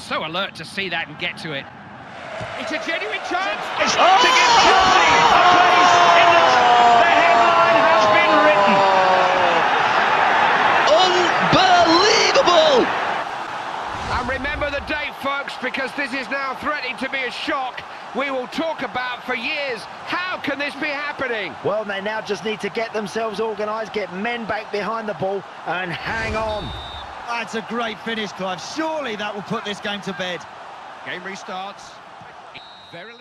so alert to see that and get to it. It's a genuine chance. It's to give Chelsea a place in the headline has been written. Unbelievable! And remember the date, folks, because this is now threatening to be a shock we will talk about for years. How can this be happening? Well, they now just need to get themselves organised, get men back behind the ball and hang on. That's a great finish, Clive. Surely that will put this game to bed. Game restarts. Verily.